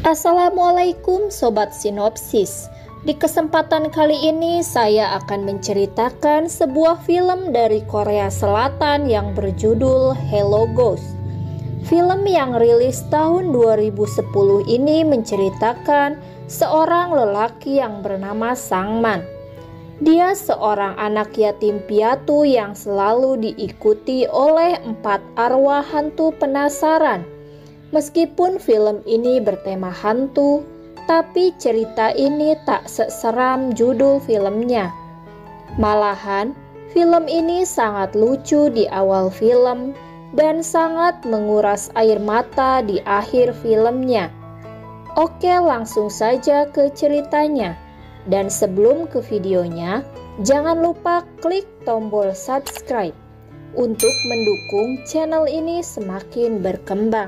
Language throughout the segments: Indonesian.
Assalamualaikum Sobat Sinopsis. Di kesempatan kali ini saya akan menceritakan sebuah film dari Korea Selatan yang berjudul Hello Ghost. Film yang rilis tahun 2010 ini menceritakan seorang lelaki yang bernama Sangman. Dia seorang anak yatim piatu yang selalu diikuti oleh 4 arwah hantu penasaran. Meskipun film ini bertema hantu, tapi cerita ini tak seseram judul filmnya. Malahan, film ini sangat lucu di awal film dan sangat menguras air mata di akhir filmnya. Oke, langsung saja ke ceritanya. Dan sebelum ke videonya, jangan lupa klik tombol subscribe untuk mendukung channel ini semakin berkembang.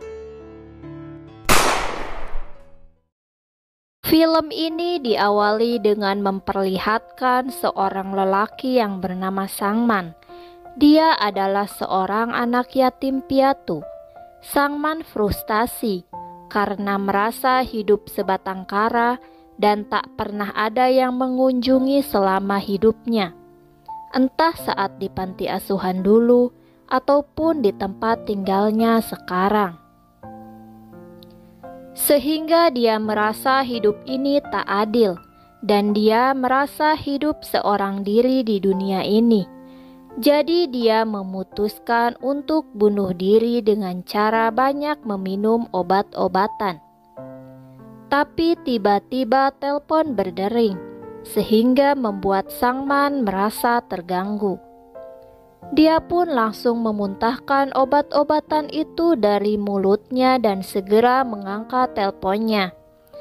Film ini diawali dengan memperlihatkan seorang lelaki yang bernama Sangman. Dia adalah seorang anak yatim piatu. Sangman frustasi karena merasa hidup sebatang kara dan tak pernah ada yang mengunjungi selama hidupnya. Entah saat di panti asuhan dulu ataupun di tempat tinggalnya sekarang. Sehingga dia merasa hidup ini tak adil, dan dia merasa hidup seorang diri di dunia ini. Jadi dia memutuskan untuk bunuh diri dengan cara banyak meminum obat-obatan. Tapi tiba-tiba telepon berdering, sehingga membuat Sangman merasa terganggu. Dia pun langsung memuntahkan obat-obatan itu dari mulutnya dan segera mengangkat teleponnya.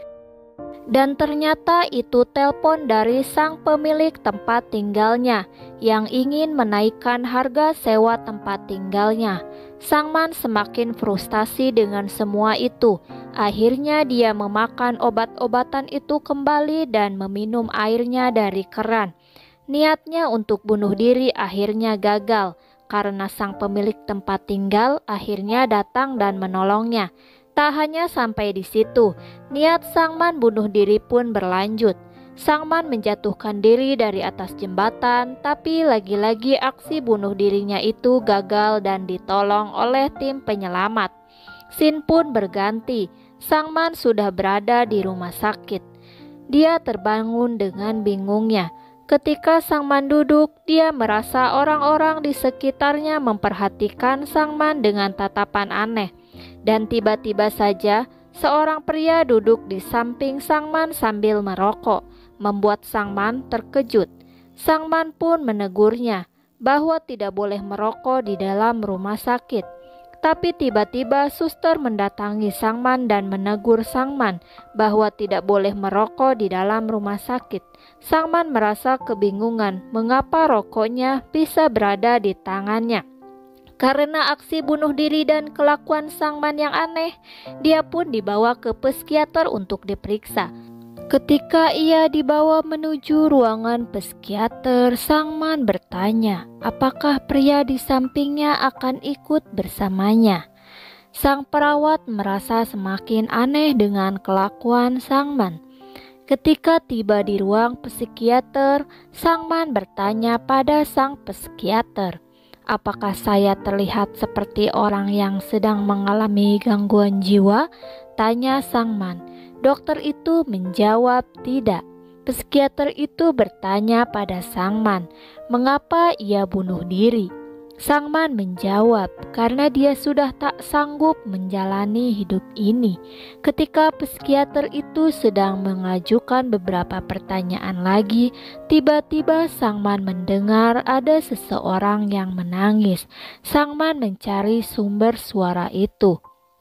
Dan ternyata itu telepon dari sang pemilik tempat tinggalnya yang ingin menaikkan harga sewa tempat tinggalnya. Sangman semakin frustasi dengan semua itu. Akhirnya dia memakan obat-obatan itu kembali dan meminum airnya dari keran. Niatnya untuk bunuh diri akhirnya gagal karena sang pemilik tempat tinggal akhirnya datang dan menolongnya. Tak hanya sampai di situ, niat Sangman bunuh diri pun berlanjut. Sangman menjatuhkan diri dari atas jembatan, tapi lagi-lagi aksi bunuh dirinya itu gagal dan ditolong oleh tim penyelamat. Scene pun berganti. Sangman sudah berada di rumah sakit. Dia terbangun dengan bingungnya. Ketika Sangman duduk, dia merasa orang-orang di sekitarnya memperhatikan Sangman dengan tatapan aneh. Dan tiba-tiba saja, seorang pria duduk di samping Sangman sambil merokok, membuat Sangman terkejut. Sangman pun menegurnya bahwa tidak boleh merokok di dalam rumah sakit. Tapi tiba-tiba suster mendatangi Sangman dan menegur Sangman bahwa tidak boleh merokok di dalam rumah sakit. Sangman merasa kebingungan mengapa rokoknya bisa berada di tangannya. Karena aksi bunuh diri dan kelakuan Sangman yang aneh, dia pun dibawa ke psikiater untuk diperiksa. Ketika ia dibawa menuju ruangan psikiater, Sangman bertanya apakah pria di sampingnya akan ikut bersamanya. Sang perawat merasa semakin aneh dengan kelakuan Sangman. Ketika tiba di ruang psikiater, Sangman bertanya pada sang psikiater, apakah saya terlihat seperti orang yang sedang mengalami gangguan jiwa? Tanya Sangman. Dokter itu menjawab tidak. Psikiater itu bertanya pada Sangman, mengapa ia bunuh diri? Sangman menjawab, karena dia sudah tak sanggup menjalani hidup ini. Ketika psikiater itu sedang mengajukan beberapa pertanyaan lagi, tiba-tiba Sangman mendengar ada seseorang yang menangis. Sangman mencari sumber suara itu.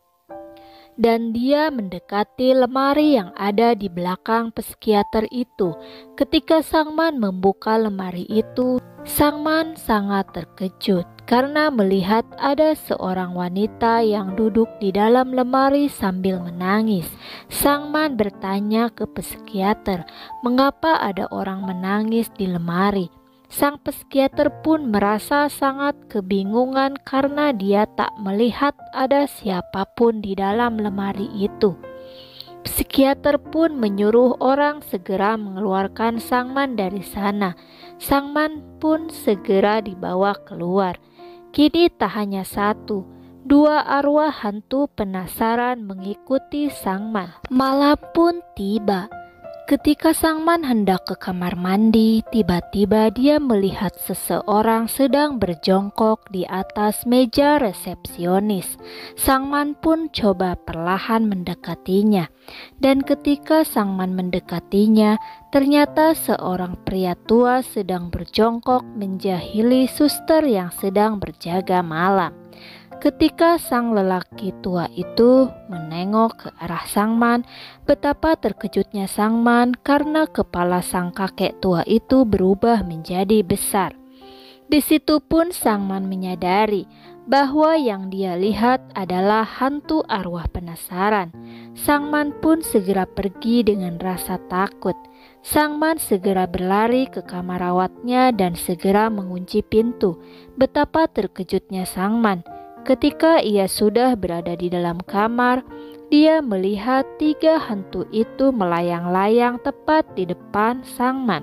Dan dia mendekati lemari yang ada di belakang psikiater itu. Ketika Sangman membuka lemari itu, Sangman sangat terkejut karena melihat ada seorang wanita yang duduk di dalam lemari sambil menangis. Sangman bertanya ke psikiater, mengapa ada orang menangis di lemari? Sang psikiater pun merasa sangat kebingungan karena dia tak melihat ada siapapun di dalam lemari itu. Psikiater pun menyuruh orang segera mengeluarkan Sangman dari sana. Sangman pun segera dibawa keluar. Kini tak hanya satu, dua arwah hantu penasaran mengikuti Sangman. Malam pun tiba. Ketika Sangman hendak ke kamar mandi, tiba-tiba dia melihat seseorang sedang berjongkok di atas meja resepsionis. Sangman pun coba perlahan mendekatinya. Dan ketika Sangman mendekatinya, ternyata seorang pria tua sedang berjongkok menjahili suster yang sedang berjaga malam. Ketika sang lelaki tua itu menengok ke arah Sangman, betapa terkejutnya Sangman karena kepala sang kakek tua itu berubah menjadi besar. Di situ pun Sangman menyadari bahwa yang dia lihat adalah hantu arwah penasaran. Sangman pun segera pergi dengan rasa takut. Sangman segera berlari ke kamar rawatnya dan segera mengunci pintu. Betapa terkejutnya Sangman. Ketika ia sudah berada di dalam kamar, dia melihat tiga hantu itu melayang-layang tepat di depan Sangman.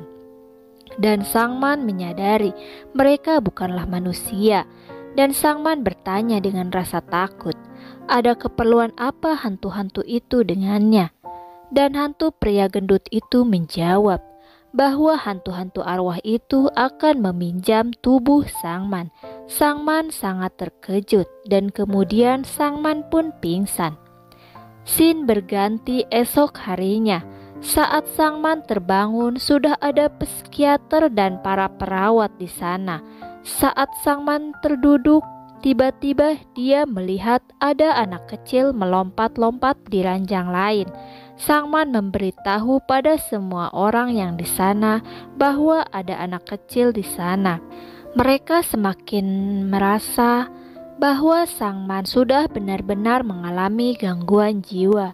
Dan Sangman menyadari mereka bukanlah manusia. Dan Sangman bertanya dengan rasa takut, ada keperluan apa hantu-hantu itu dengannya? Dan hantu pria gendut itu menjawab bahwa hantu-hantu arwah itu akan meminjam tubuh Sangman. Sangman sangat terkejut dan kemudian Sangman pun pingsan. Scene berganti esok harinya. Saat Sangman terbangun, sudah ada psikiater dan para perawat di sana. Saat Sangman terduduk, tiba-tiba dia melihat ada anak kecil melompat-lompat di ranjang lain. Sangman memberitahu pada semua orang yang di sana bahwa ada anak kecil di sana. Mereka semakin merasa bahwa Sangman sudah benar-benar mengalami gangguan jiwa.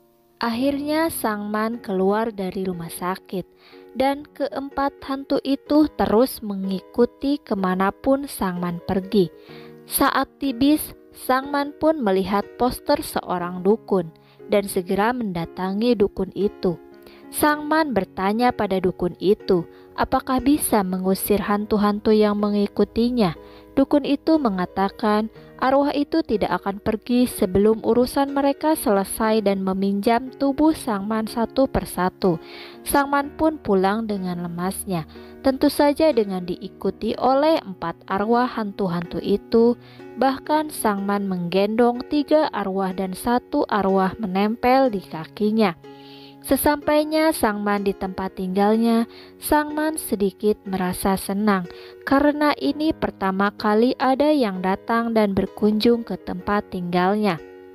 Akhirnya Sangman keluar dari rumah sakit dan keempat hantu itu terus mengikuti kemanapun Sangman pergi. Saat tibis, Sangman pun melihat poster seorang dukun dan segera mendatangi dukun itu. Sangman bertanya pada dukun itu, apakah bisa mengusir hantu-hantu yang mengikutinya? Dukun itu mengatakan, arwah itu tidak akan pergi sebelum urusan mereka selesai dan meminjam tubuh Sangman satu persatu. Sangman pun pulang dengan lemasnya, tentu saja dengan diikuti oleh 4 arwah hantu-hantu itu. Bahkan Sangman menggendong 3 arwah dan 1 arwah menempel di kakinya. Sesampainya Sangman di tempat tinggalnya, Sangman sedikit merasa senang karena ini pertama kali ada yang datang dan berkunjung ke tempat tinggalnya.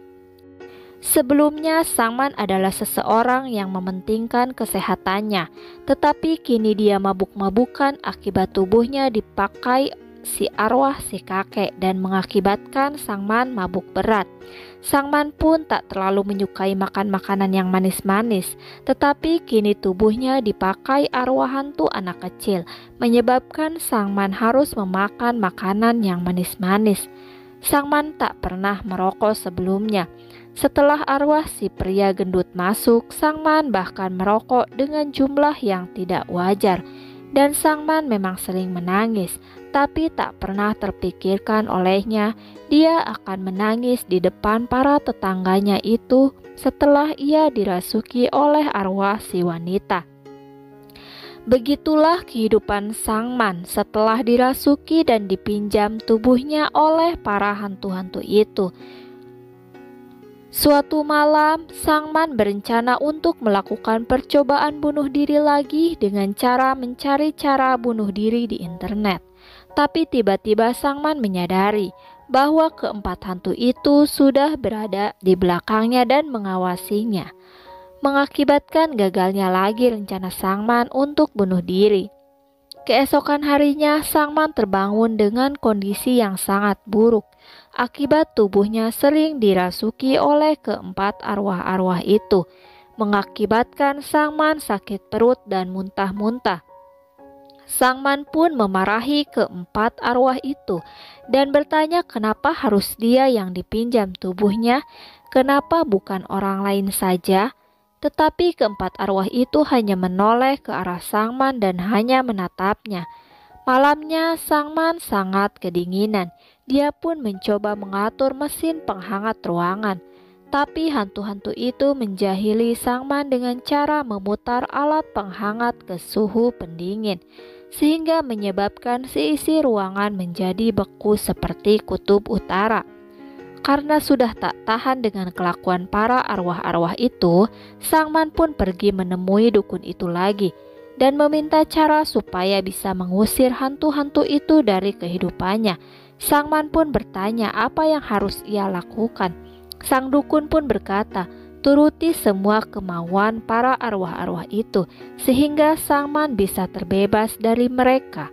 Sebelumnya Sangman adalah seseorang yang mementingkan kesehatannya, tetapi kini dia mabuk-mabukan akibat tubuhnya dipakai si arwah si kakek dan mengakibatkan Sangman mabuk berat. Sangman pun tak terlalu menyukai makan makanan yang manis-manis, tetapi kini tubuhnya dipakai arwah hantu anak kecil, menyebabkan Sangman harus memakan makanan yang manis-manis. Sangman tak pernah merokok sebelumnya. Setelah arwah si pria gendut masuk, Sangman bahkan merokok dengan jumlah yang tidak wajar. Dan Sangman memang sering menangis, tapi tak pernah terpikirkan olehnya dia akan menangis di depan para tetangganya itu setelah ia dirasuki oleh arwah si wanita. Begitulah kehidupan Sangman setelah dirasuki dan dipinjam tubuhnya oleh para hantu-hantu itu. Suatu malam, Sangman berencana untuk melakukan percobaan bunuh diri lagi dengan cara mencari cara bunuh diri di internet. Tapi tiba-tiba Sangman menyadari bahwa keempat hantu itu sudah berada di belakangnya dan mengawasinya, mengakibatkan gagalnya lagi rencana Sangman untuk bunuh diri. Keesokan harinya, Sangman terbangun dengan kondisi yang sangat buruk, akibat tubuhnya sering dirasuki oleh keempat arwah-arwah itu, mengakibatkan Sangman sakit perut dan muntah-muntah. Sangman pun memarahi keempat arwah itu dan bertanya kenapa harus dia yang dipinjam tubuhnya, kenapa bukan orang lain saja. Tetapi keempat arwah itu hanya menoleh ke arah Sangman dan hanya menatapnya. Malamnya Sangman sangat kedinginan. Dia pun mencoba mengatur mesin penghangat ruangan. Tapi hantu-hantu itu menjahili Sangman dengan cara memutar alat penghangat ke suhu pendingin, sehingga menyebabkan seisi ruangan menjadi beku seperti kutub utara. Karena sudah tak tahan dengan kelakuan para arwah-arwah itu, Sangman pun pergi menemui dukun itu lagi dan meminta cara supaya bisa mengusir hantu-hantu itu dari kehidupannya. Sangman pun bertanya apa yang harus ia lakukan. Sang dukun pun berkata, turuti semua kemauan para arwah-arwah itu, sehingga Sangman bisa terbebas dari mereka.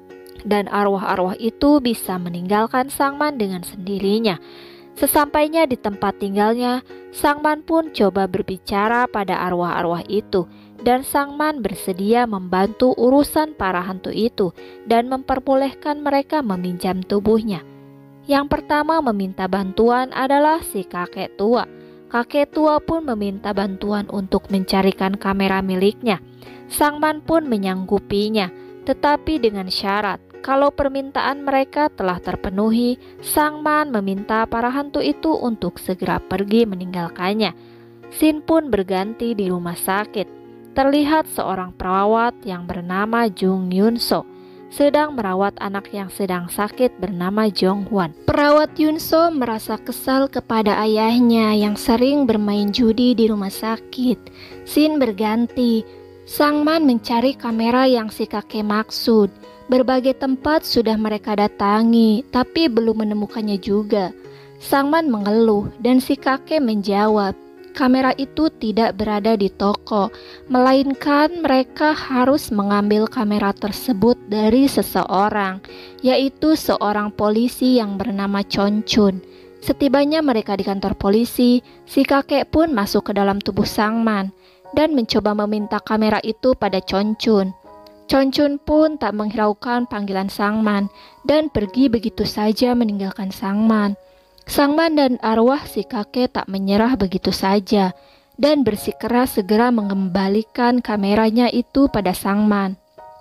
Dan arwah-arwah itu bisa meninggalkan Sangman dengan sendirinya. Sesampainya di tempat tinggalnya, Sangman pun coba berbicara pada arwah-arwah itu, dan Sangman bersedia membantu urusan para hantu itu dan memperbolehkan mereka meminjam tubuhnya. Yang pertama meminta bantuan adalah si kakek tua. Kakek tua pun meminta bantuan untuk mencarikan kamera miliknya. Sangman pun menyanggupinya, tetapi dengan syarat. Kalau permintaan mereka telah terpenuhi, Sangman meminta para hantu itu untuk segera pergi meninggalkannya. Scene pun berganti di rumah sakit. Terlihat seorang perawat yang bernama Jung Yunso sedang merawat anak yang sedang sakit bernama Jong Hwan. Perawat Yunso merasa kesal kepada ayahnya yang sering bermain judi di rumah sakit. Scene berganti. Sangman mencari kamera yang si kakek maksud. Berbagai tempat sudah mereka datangi, tapi belum menemukannya juga. Sangman mengeluh dan si kakek menjawab, kamera itu tidak berada di toko, melainkan mereka harus mengambil kamera tersebut dari seseorang, yaitu seorang polisi yang bernama Chon Chun. Setibanya mereka di kantor polisi, si kakek pun masuk ke dalam tubuh Sangman dan mencoba meminta kamera itu pada Chon Chun. Chon Chun pun tak menghiraukan panggilan Sangman dan pergi begitu saja meninggalkan Sangman. Sangman dan arwah si kakek tak menyerah begitu saja dan bersikeras segera mengembalikan kameranya itu pada Sangman.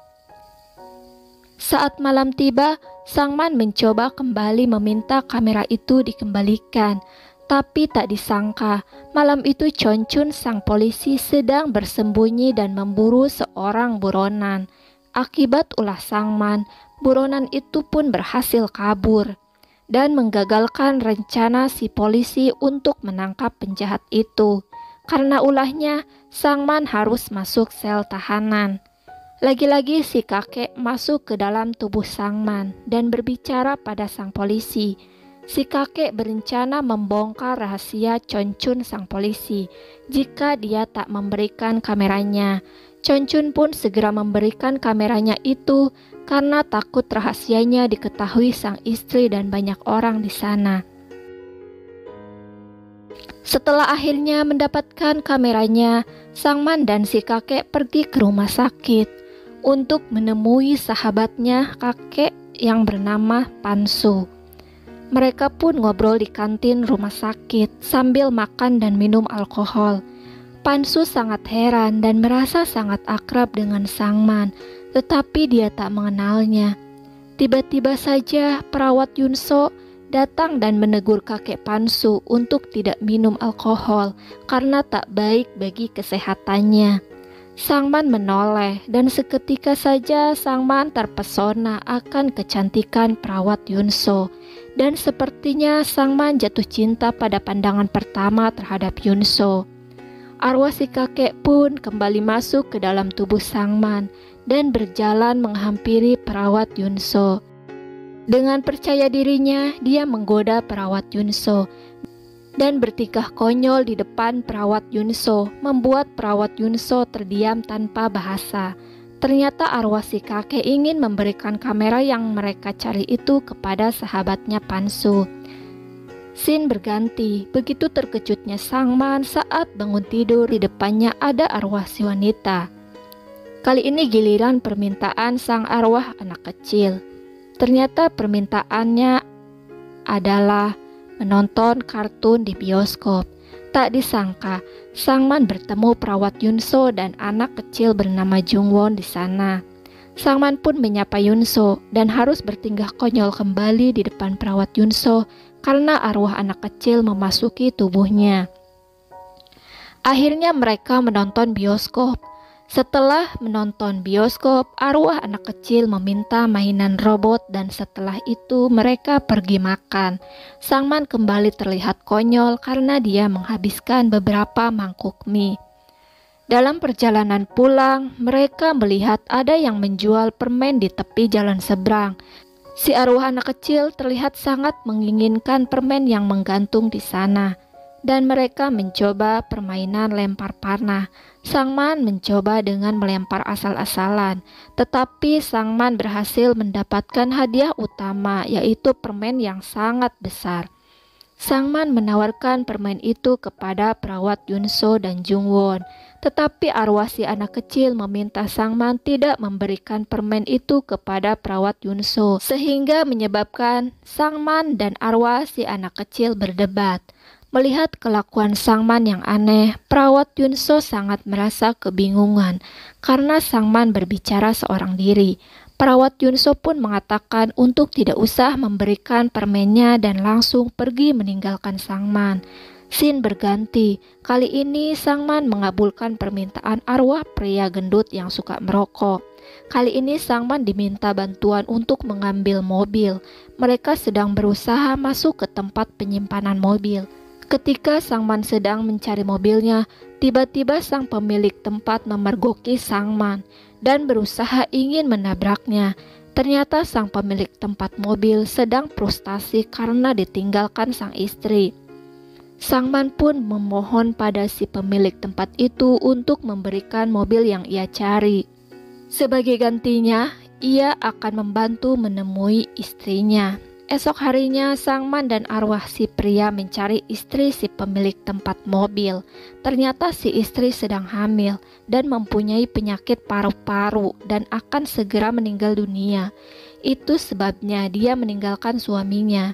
Saat malam tiba, Sangman mencoba kembali meminta kamera itu dikembalikan. Tapi tak disangka, malam itu Chon Chun sang polisi sedang bersembunyi dan memburu seorang buronan. Akibat ulah Sangman, buronan itu pun berhasil kabur dan menggagalkan rencana si polisi untuk menangkap penjahat itu. Karena ulahnya, Sangman harus masuk sel tahanan. Lagi-lagi si kakek masuk ke dalam tubuh Sangman dan berbicara pada sang polisi. Si kakek berencana membongkar rahasia Chon Chun sang polisi jika dia tak memberikan kameranya. Chon Chun pun segera memberikan kameranya itu karena takut rahasianya diketahui sang istri dan banyak orang di sana. Setelah akhirnya mendapatkan kameranya, Sangman dan si kakek pergi ke rumah sakit untuk menemui sahabatnya kakek yang bernama Pansu. Mereka pun ngobrol di kantin rumah sakit sambil makan dan minum alkohol. Pansu sangat heran dan merasa sangat akrab dengan Sangman, tetapi dia tak mengenalnya. Tiba-tiba saja perawat Yunso datang dan menegur kakek Pansu untuk tidak minum alkohol karena tak baik bagi kesehatannya. Sangman menoleh dan seketika saja Sangman terpesona akan kecantikan perawat Yunso. Dan sepertinya Sangman jatuh cinta pada pandangan pertama terhadap Yunso. Arwah si kakek pun kembali masuk ke dalam tubuh Sangman dan berjalan menghampiri perawat Yunso. Dengan percaya dirinya, dia menggoda perawat Yunso dan bertingkah konyol di depan perawat Yunso, membuat perawat Yunso terdiam tanpa bahasa. Ternyata arwah si kakek ingin memberikan kamera yang mereka cari itu kepada sahabatnya Pansu. Scene berganti, begitu terkejutnya Sangman saat bangun tidur di depannya ada arwah si wanita. Kali ini giliran permintaan sang arwah anak kecil. Ternyata permintaannya adalah menonton kartun di bioskop. Tak disangka, Sangman bertemu perawat Yunso dan anak kecil bernama Jungwon di sana. Sangman pun menyapa Yunso dan harus bertingkah konyol kembali di depan perawat Yunso karena arwah anak kecil memasuki tubuhnya. Akhirnya mereka menonton bioskop. Setelah menonton bioskop, arwah anak kecil meminta mainan robot dan setelah itu mereka pergi makan. Sangman kembali terlihat konyol karena dia menghabiskan beberapa mangkuk mie. Dalam perjalanan pulang, mereka melihat ada yang menjual permen di tepi jalan seberang. Si arwah anak kecil terlihat sangat menginginkan permen yang menggantung di sana. Dan mereka mencoba permainan lempar panah. Sangman mencoba dengan melempar asal-asalan, tetapi Sangman berhasil mendapatkan hadiah utama, yaitu permen yang sangat besar. Sangman menawarkan permen itu kepada perawat Yunso dan Jungwon, tetapi arwah si anak kecil meminta Sangman tidak memberikan permen itu kepada perawat Yunso, sehingga menyebabkan Sangman dan arwah si anak kecil berdebat. Melihat kelakuan Sangman yang aneh, perawat Yunso sangat merasa kebingungan karena Sangman berbicara seorang diri. Perawat Yunso pun mengatakan untuk tidak usah memberikan permennya dan langsung pergi meninggalkan Sangman. Scene berganti, kali ini Sangman mengabulkan permintaan arwah pria gendut yang suka merokok. Kali ini Sangman diminta bantuan untuk mengambil mobil. Mereka sedang berusaha masuk ke tempat penyimpanan mobil. Ketika Sangman sedang mencari mobilnya, tiba-tiba sang pemilik tempat memergoki Sangman dan berusaha ingin menabraknya. Ternyata sang pemilik tempat mobil sedang frustasi karena ditinggalkan sang istri. Sangman pun memohon pada si pemilik tempat itu untuk memberikan mobil yang ia cari. Sebagai gantinya, ia akan membantu menemui istrinya. Esok harinya, Sangman dan arwah si pria mencari istri si pemilik tempat mobil. Ternyata si istri sedang hamil dan mempunyai penyakit paru-paru dan akan segera meninggal dunia. Itu sebabnya dia meninggalkan suaminya.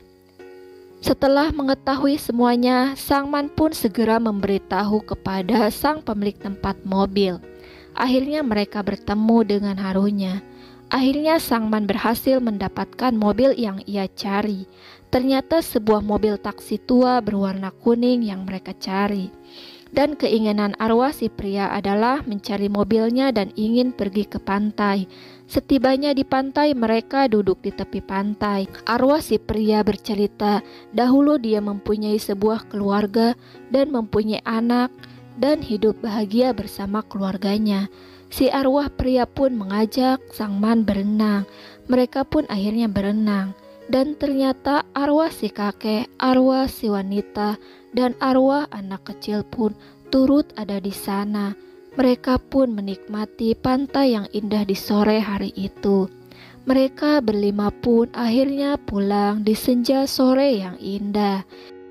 Setelah mengetahui semuanya, Sangman pun segera memberitahu kepada sang pemilik tempat mobil. Akhirnya mereka bertemu dengan harunya. Akhirnya Sangman berhasil mendapatkan mobil yang ia cari. Ternyata sebuah mobil taksi tua berwarna kuning yang mereka cari. Dan keinginan arwah si pria adalah mencari mobilnya dan ingin pergi ke pantai. Setibanya di pantai, mereka duduk di tepi pantai. Arwah si pria bercerita, dahulu dia mempunyai sebuah keluarga dan mempunyai anak dan hidup bahagia bersama keluarganya. Si arwah pria pun mengajak Sangman berenang. Mereka pun akhirnya berenang. Dan ternyata arwah si kakek, arwah si wanita, dan arwah anak kecil pun turut ada di sana. Mereka pun menikmati pantai yang indah di sore hari itu. Mereka berlima pun akhirnya pulang di senja sore yang indah.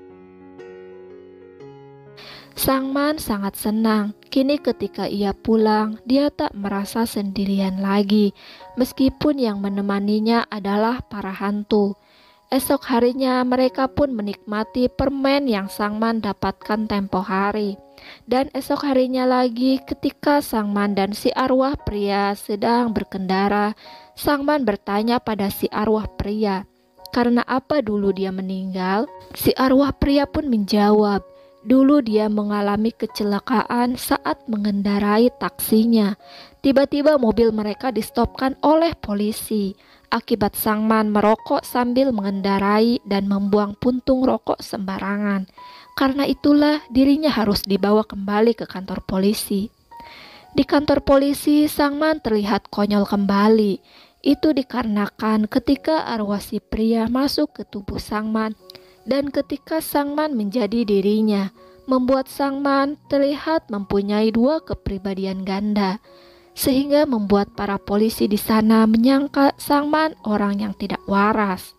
Sangman sangat senang. Kini ketika ia pulang, dia tak merasa sendirian lagi, meskipun yang menemaninya adalah para hantu. Esok harinya mereka pun menikmati permen yang Sangman dapatkan tempo hari. Dan esok harinya lagi ketika Sangman dan si arwah pria sedang berkendara, Sangman bertanya pada si arwah pria, karena apa dulu dia meninggal? Si arwah pria pun menjawab, dulu dia mengalami kecelakaan saat mengendarai taksinya. Tiba-tiba mobil mereka distopkan oleh polisi. Akibat Sangman merokok sambil mengendarai dan membuang puntung rokok sembarangan. Karena itulah dirinya harus dibawa kembali ke kantor polisi. Di kantor polisi, Sangman terlihat konyol kembali. Itu dikarenakan ketika arwah si pria masuk ke tubuh Sangman dan ketika Sangman menjadi dirinya, membuat Sangman terlihat mempunyai dua kepribadian ganda, sehingga membuat para polisi di sana menyangka Sangman orang yang tidak waras.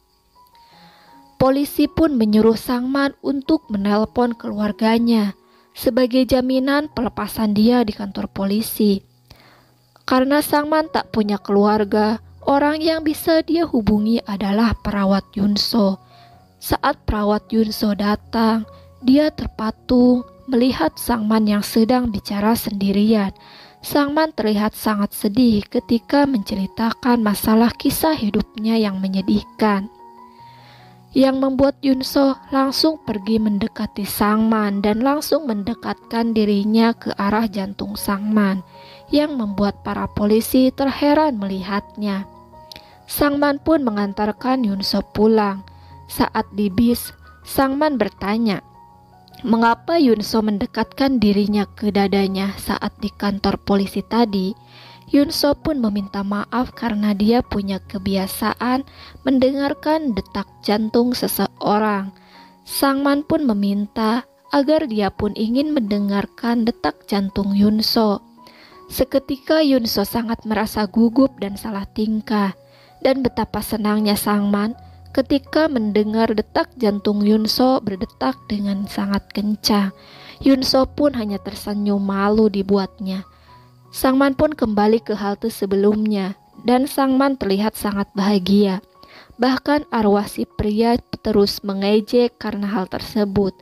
Polisi pun menyuruh Sangman untuk menelpon keluarganya sebagai jaminan pelepasan dia di kantor polisi. Karena Sangman tak punya keluarga, orang yang bisa dia hubungi adalah perawat Yunso. Saat perawat Yunso datang, Dia terpatung melihat Sangman yang sedang bicara sendirian. Sangman terlihat sangat sedih ketika menceritakan masalah kisah hidupnya yang menyedihkan, yang membuat Yunso langsung pergi mendekati Sangman dan langsung mendekatkan dirinya ke arah jantung Sangman, yang membuat para polisi terheran melihatnya. Sangman pun mengantarkan Yunso pulang. Saat di bis, Sangman bertanya, mengapa Yunso mendekatkan dirinya ke dadanya saat di kantor polisi tadi? Yunso pun meminta maaf karena dia punya kebiasaan mendengarkan detak jantung seseorang. Sangman pun meminta agar dia pun ingin mendengarkan detak jantung Yunso. Seketika Yunso sangat merasa gugup dan salah tingkah, dan betapa senangnya Sangman ketika mendengar detak jantung Yunso berdetak dengan sangat kencang. Yunso pun hanya tersenyum malu dibuatnya. Sangman pun kembali ke halte sebelumnya, dan Sangman terlihat sangat bahagia. Bahkan arwah si pria terus mengejek karena hal tersebut.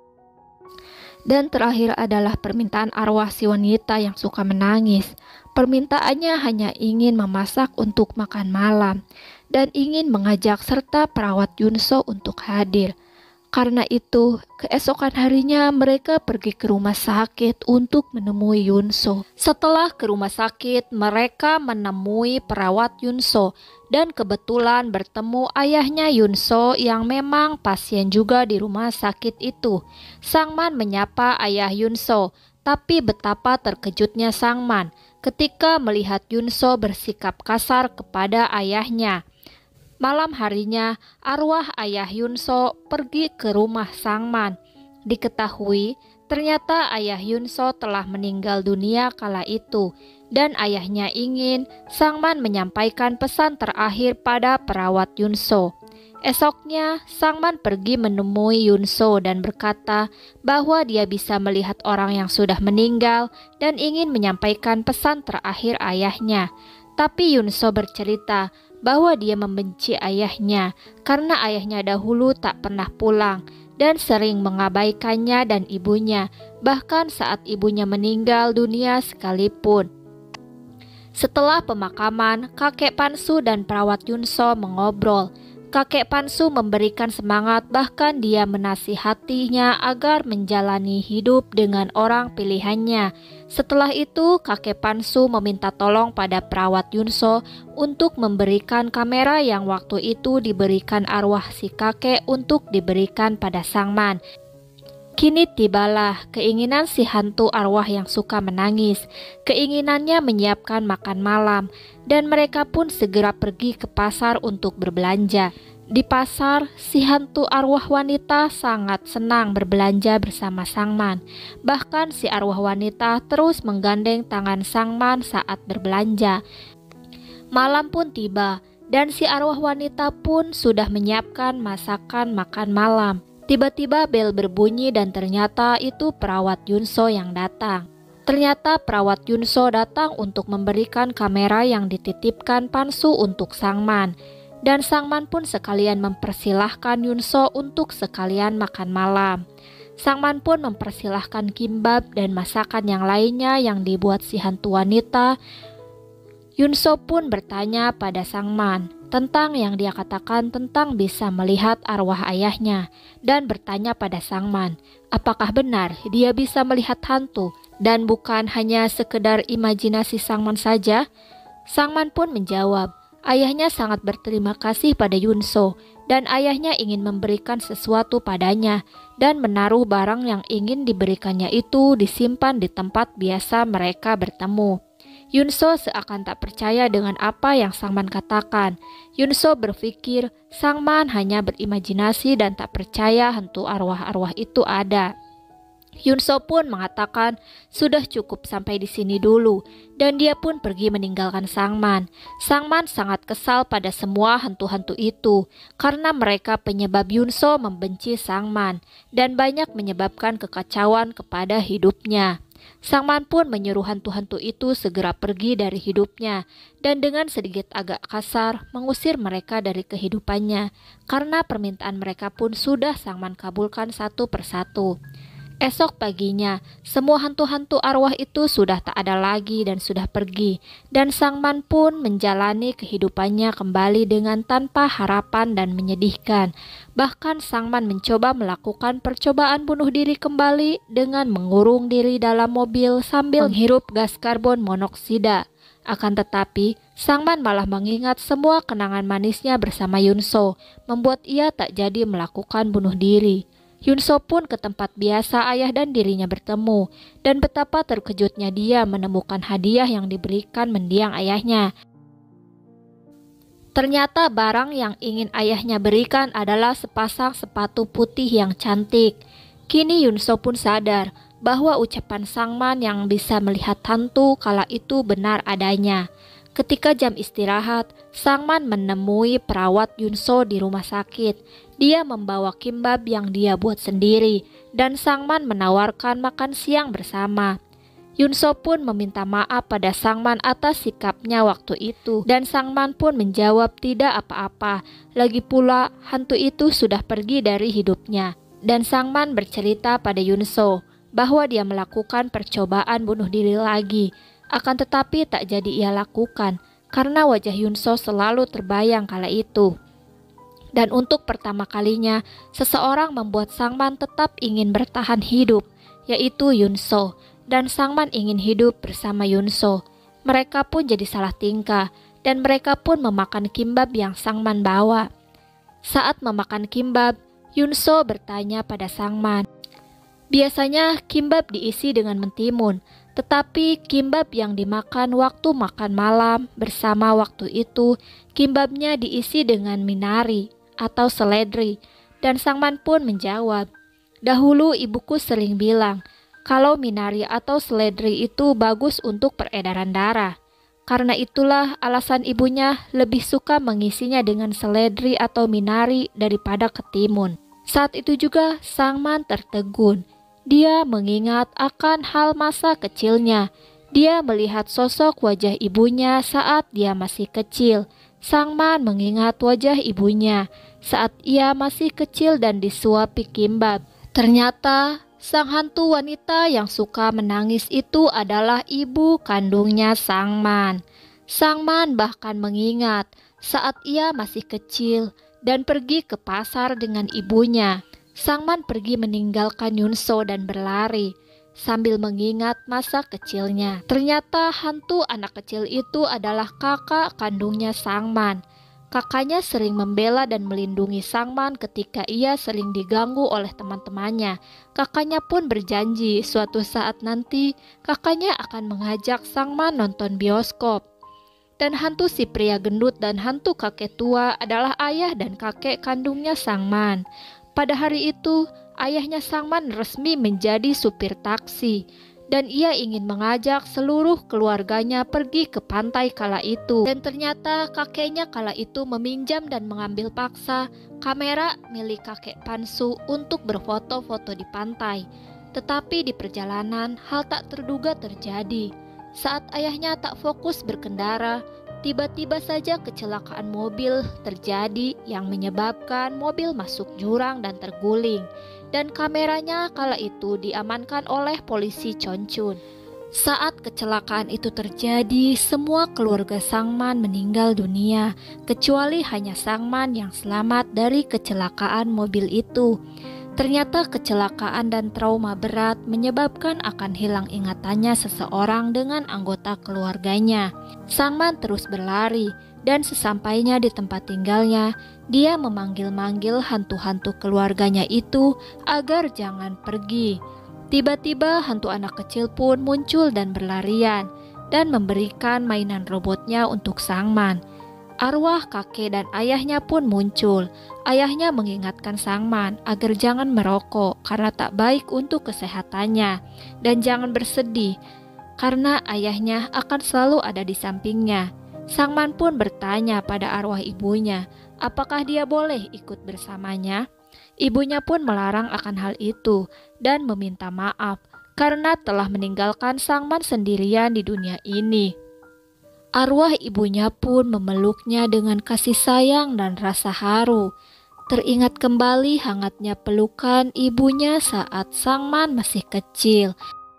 Dan terakhir adalah permintaan arwah si wanita yang suka menangis. Permintaannya hanya ingin memasak untuk makan malam dan ingin mengajak serta perawat Yunso untuk hadir. Karena itu, keesokan harinya mereka pergi ke rumah sakit untuk menemui Yunso. Setelah ke rumah sakit, mereka menemui perawat Yunso dan kebetulan bertemu ayahnya Yunso yang memang pasien juga di rumah sakit itu. Sangman menyapa ayah Yunso, tapi betapa terkejutnya Sangman ketika melihat Yunso bersikap kasar kepada ayahnya. Malam harinya, arwah ayah Yunso pergi ke rumah Sangman. Diketahui, ternyata ayah Yunso telah meninggal dunia kala itu, dan ayahnya ingin Sangman menyampaikan pesan terakhir pada perawat Yunso. Esoknya, Sangman pergi menemui Yunso dan berkata bahwa dia bisa melihat orang yang sudah meninggal dan ingin menyampaikan pesan terakhir ayahnya. Tapi Yunso bercerita bahwa dia membenci ayahnya karena ayahnya dahulu tak pernah pulang dan sering mengabaikannya dan ibunya, bahkan saat ibunya meninggal dunia sekalipun. Setelah pemakaman, kakek Pansu dan perawat Yunso mengobrol. Kakek Pansu memberikan semangat, bahkan dia menasihatinya agar menjalani hidup dengan orang pilihannya. Setelah itu, kakek Pansu meminta tolong pada perawat Yunso untuk memberikan kamera yang waktu itu diberikan arwah si kakek untuk diberikan pada Sangman. Kini tibalah keinginan si hantu arwah yang suka menangis. Keinginannya menyiapkan makan malam, dan mereka pun segera pergi ke pasar untuk berbelanja. Di pasar, si hantu arwah wanita sangat senang berbelanja bersama Sangman. Bahkan si arwah wanita terus menggandeng tangan Sangman saat berbelanja. Malam pun tiba, dan si arwah wanita pun sudah menyiapkan masakan makan malam. Tiba-tiba bel berbunyi dan ternyata itu perawat Yunso yang datang. Ternyata perawat Yunso datang untuk memberikan kamera yang dititipkan Pansu untuk Sangman. Dan Sangman pun sekalian mempersilahkan Yunso untuk sekalian makan malam. Sangman pun mempersilahkan kimbab dan masakan yang lainnya yang dibuat si hantu wanita. Yunso pun bertanya pada Sangman tentang yang dia katakan tentang bisa melihat arwah ayahnya, dan bertanya pada Sangman, apakah benar dia bisa melihat hantu dan bukan hanya sekedar imajinasi Sangman saja? Sangman pun menjawab, ayahnya sangat berterima kasih pada Yunso dan ayahnya ingin memberikan sesuatu padanya dan menaruh barang yang ingin diberikannya itu disimpan di tempat biasa mereka bertemu. Yunso seakan tak percaya dengan apa yang Sangman katakan. Yunso berpikir Sangman hanya berimajinasi dan tak percaya hantu arwah-arwah itu ada. Yunso pun mengatakan sudah cukup sampai di sini dulu, dan dia pun pergi meninggalkan Sangman. Sangman sangat kesal pada semua hantu-hantu itu karena mereka penyebab Yunso membenci Sangman dan banyak menyebabkan kekacauan kepada hidupnya. Sangman pun menyuruh hantu-hantu itu segera pergi dari hidupnya dan dengan sedikit agak kasar mengusir mereka dari kehidupannya karena permintaan mereka pun sudah Sangman kabulkan satu persatu. Esok paginya, semua hantu-hantu arwah itu sudah tak ada lagi dan sudah pergi, dan Sangman pun menjalani kehidupannya kembali dengan tanpa harapan dan menyedihkan. Bahkan Sangman mencoba melakukan percobaan bunuh diri kembali dengan mengurung diri dalam mobil sambil menghirup gas karbon monoksida. Akan tetapi, Sangman malah mengingat semua kenangan manisnya bersama Yunso, membuat ia tak jadi melakukan bunuh diri. Yunso pun ke tempat biasa ayah dan dirinya bertemu, dan betapa terkejutnya dia menemukan hadiah yang diberikan mendiang ayahnya. Ternyata barang yang ingin ayahnya berikan adalah sepasang sepatu putih yang cantik. Kini Yunso pun sadar bahwa ucapan Sangman yang bisa melihat hantu kala itu benar adanya. Ketika jam istirahat, Sangman menemui perawat Yunso di rumah sakit. Dia membawa kimbab yang dia buat sendiri, dan Sangman menawarkan makan siang bersama. Yunso pun meminta maaf pada Sangman atas sikapnya waktu itu, dan Sangman pun menjawab tidak apa-apa. Lagi pula, hantu itu sudah pergi dari hidupnya. Dan Sangman bercerita pada Yunso bahwa dia melakukan percobaan bunuh diri lagi. Akan tetapi tak jadi ia lakukan, karena wajah Yunso selalu terbayang kala itu. Dan untuk pertama kalinya, seseorang membuat Sangman tetap ingin bertahan hidup, yaitu Yunso. Dan Sangman ingin hidup bersama Yunso. Mereka pun jadi salah tingkah, dan mereka pun memakan kimbab yang Sangman bawa. Saat memakan kimbab, Yunso bertanya pada Sangman. Biasanya kimbab diisi dengan mentimun, tetapi kimbab yang dimakan waktu makan malam bersama waktu itu, kimbabnya diisi dengan minari atau seledri. Dan Sangman pun menjawab, dahulu ibuku sering bilang, kalau minari atau seledri itu bagus untuk peredaran darah. Karena itulah alasan ibunya lebih suka mengisinya dengan seledri atau minari daripada ketimun. Saat itu juga Sangman tertegun. Dia mengingat akan hal masa kecilnya. Dia melihat sosok wajah ibunya saat dia masih kecil. Sangman mengingat wajah ibunya saat ia masih kecil dan disuapi kimbab. Ternyata sang hantu wanita yang suka menangis itu adalah ibu kandungnya Sangman. Sangman bahkan mengingat saat ia masih kecil dan pergi ke pasar dengan ibunya. Sangman pergi meninggalkan Yunso dan berlari sambil mengingat masa kecilnya. Ternyata hantu anak kecil itu adalah kakak kandungnya Sangman. Kakaknya sering membela dan melindungi Sangman ketika ia sering diganggu oleh teman-temannya. Kakaknya pun berjanji suatu saat nanti kakaknya akan mengajak Sangman nonton bioskop. Dan hantu si pria gendut dan hantu kakek tua adalah ayah dan kakek kandungnya Sangman. Pada hari itu, ayahnya Sangman resmi menjadi supir taksi. Dan ia ingin mengajak seluruh keluarganya pergi ke pantai kala itu. Dan ternyata kakeknya kala itu meminjam dan mengambil paksa kamera milik kakek Pansu untuk berfoto-foto di pantai. Tetapi di perjalanan hal tak terduga terjadi. Saat ayahnya tak fokus berkendara, tiba-tiba saja kecelakaan mobil terjadi yang menyebabkan mobil masuk jurang dan terguling. Dan kameranya kala itu diamankan oleh polisi Chonchun. Saat kecelakaan itu terjadi, semua keluarga Sangman meninggal dunia, kecuali hanya Sangman yang selamat dari kecelakaan mobil itu. Ternyata kecelakaan dan trauma berat menyebabkan akan hilang ingatannya seseorang dengan anggota keluarganya. Sangman terus berlari, dan sesampainya di tempat tinggalnya, dia memanggil-manggil hantu-hantu keluarganya itu agar jangan pergi. Tiba-tiba hantu anak kecil pun muncul dan berlarian, dan memberikan mainan robotnya untuk Sangman. Arwah kakek dan ayahnya pun muncul. Ayahnya mengingatkan Sangman agar jangan merokok karena tak baik untuk kesehatannya, dan jangan bersedih karena ayahnya akan selalu ada di sampingnya. Sangman pun bertanya pada arwah ibunya, apakah dia boleh ikut bersamanya? Ibunya pun melarang akan hal itu dan meminta maaf karena telah meninggalkan Sangman sendirian di dunia ini. Arwah ibunya pun memeluknya dengan kasih sayang dan rasa haru. Teringat kembali hangatnya pelukan ibunya saat Sangman masih kecil.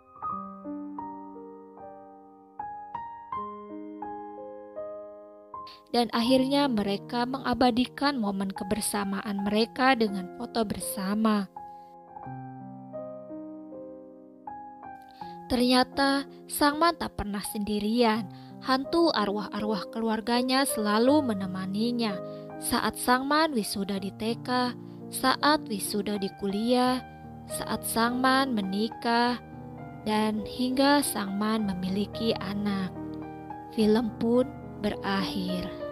Dan akhirnya mereka mengabadikan momen kebersamaan mereka dengan foto bersama. Ternyata Sangman tak pernah sendirian. Hantu arwah-arwah keluarganya selalu menemaninya saat Sangman wisuda di TK, saat wisuda di kuliah, saat Sangman menikah, dan hingga Sangman memiliki anak. Film pun berakhir.